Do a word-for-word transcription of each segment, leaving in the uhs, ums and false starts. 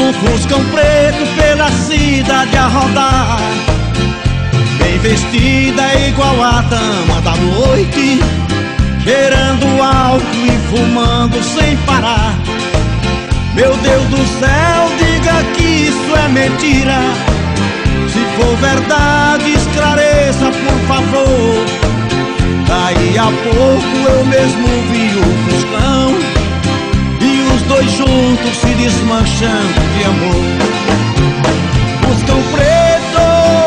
num Fuscão preto pela cidade a rodar, bem vestida igual a dama da noite, cheirando álcool e fumando sem parar. Meu Deus do céu, diga que isso é mentira. Se for verdade, esclareça por favor. Daí a pouco eu mesmo vi o Fuscão e os dois juntos se desmanchando de amor. Fuscão preto,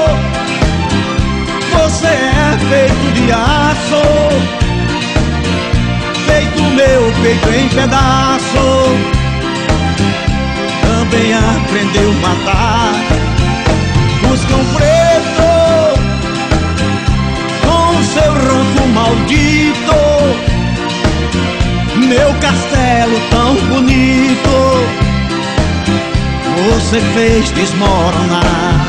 você é feito de aço, feito meu peito em pedaço. Também aprendeu a matar. Fuscão preto, com seu ronco maldito, meu castelo tão bonito, você fez desmoronar.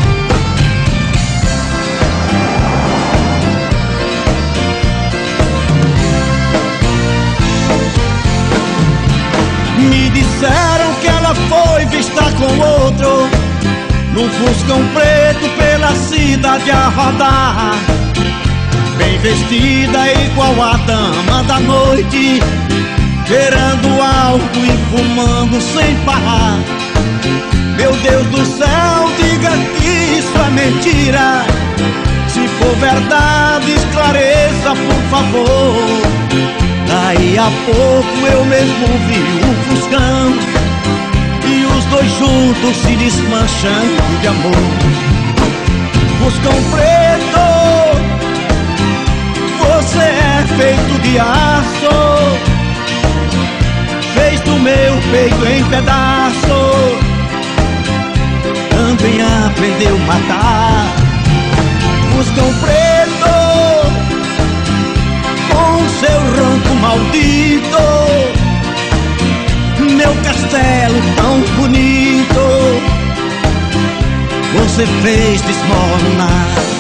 Me disseram que ela foi vista com outro, num Fuscão preto pela cidade a rodar, bem vestida igual a dama da noite, cheirando álcool e fumando sem parar. Meu Deus do céu, diga que isso é mentira. Se for verdade, esclareça por favor. Daí a pouco eu mesmo vi o Fuscão e os dois juntos se desmanchando de amor. Fuscão preto, você é feito de aço, fez do meu peito em pedaço. Também aprendeu a matar. Fuscão preto, com seu ronco maldito, meu castelo tão bonito, você fez desmoronar.